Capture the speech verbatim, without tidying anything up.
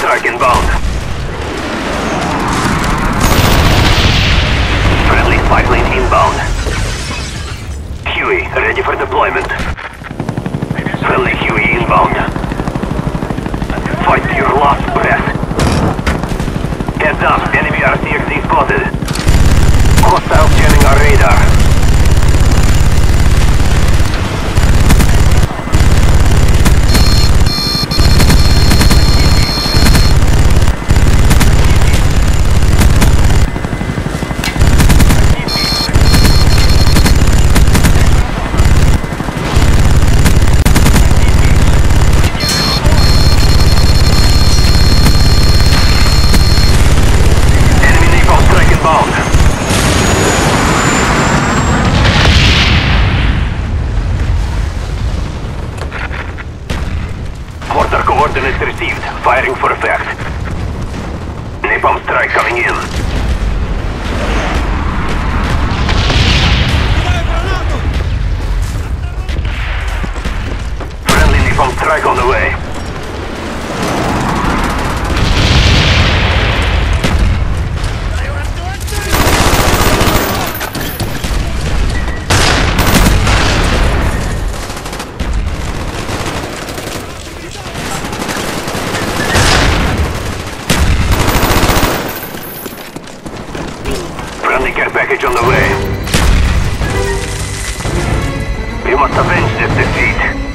strike inbound. Friendly spy plane inbound. Huey, ready for deployment. Friendly Huey inbound. Fight to your last breath. Heads up, enemy R C X D spotted. Hostile scanning our radar. Mortar coordinates received. Firing for effect. Napalm strike coming in. Friendly napalm strike on the way. Care package on the way. We must avenge this defeat.